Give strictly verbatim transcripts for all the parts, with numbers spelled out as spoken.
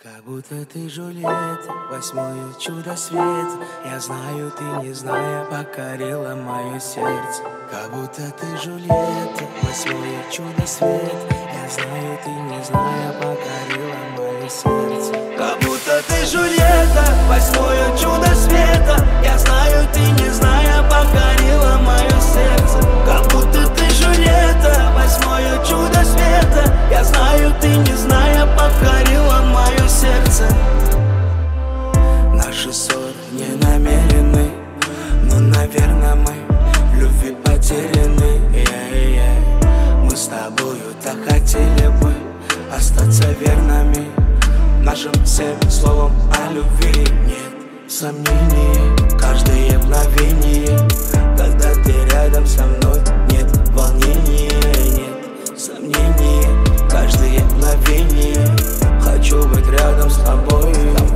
Как будто ты Джульетта, восьмое чудо света. Я знаю, ты, не зная, покорила мое сердце. Как будто ты Джульетта, восьмое чудо света. Я знаю, ты, не зная, покорила мое сердце. Как будто ты Джульетта, восьмое чудо света. Я знаю, ты, не зная, покорила мое сердце. Как будто ты Джульетта, восьмое чудо света. Я знаю, ты, не зная, покорила мое сердце. Наши ссоры не намерены, но, наверное, мы в любви потеряны. yeah, yeah. Мы с тобою так хотели бы остаться верными нашим всем словам о любви. Нет сомнений, каждое мгновение, когда ты рядом со мной, нет волнения. Нет сомнений, каждое мгновение, хочу быть рядом с тобой.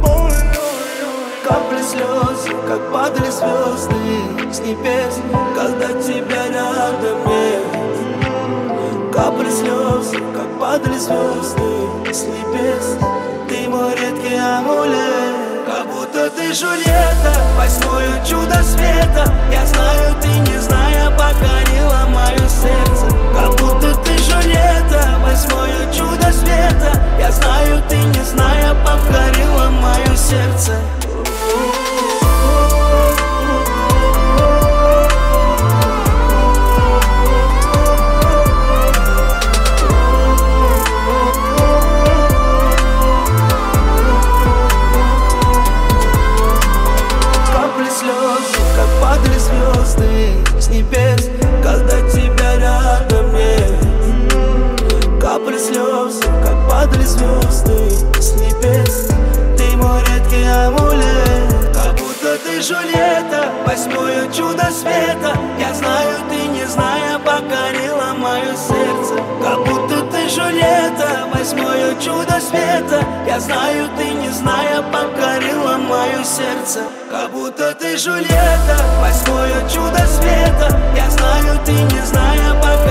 Капли слез, как падали звезды с небес, когда тебя рядом нет. Капли слез, как падали звезды с небес, ты мой редкий амулет. Как будто ты Джульетта, восьмое чудо света. Я знаю, ты, не зная, покорила мое сердце. Как будто ты Джульетта, восьмое чудо света. Я знаю, ты, не зная, покорила мое сердце. Как падали звезды с небес, когда тебя рядом нет. Капли слез, как падали звезды с небес, ты мой редкий амулет. Как будто ты Джульетта, восьмое чудо света. Я знаю, ты, не зная, покорила мое сердце. Как будто ты Джульетта, восьмое чудо света. Я знаю, ты, не зная, покорила мое сердце. Как будто ты Джульетта, восьмое чудо света. Я знаю, ты, не зная, покорила